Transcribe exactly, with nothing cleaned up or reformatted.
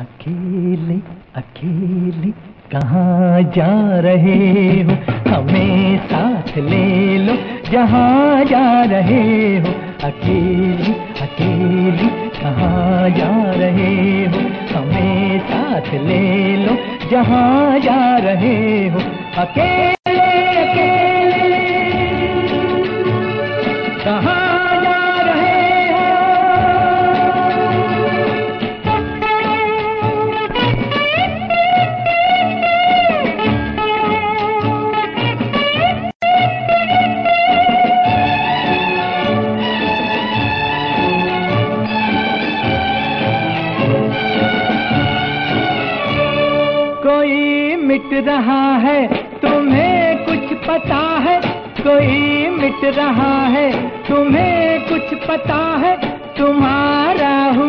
अकेले अकेले कहाँ जा रहे हो, हमें साथ ले लो जहाँ जा रहे हो। अकेले अकेले कहाँ जा रहे हो, हमें साथ ले लो जहाँ जा रहे हो। अकेले अकेले कहाँ मिट रहा है, तुम्हें कुछ पता है? कोई मिट रहा है, तुम्हें कुछ पता है? तुम्हारा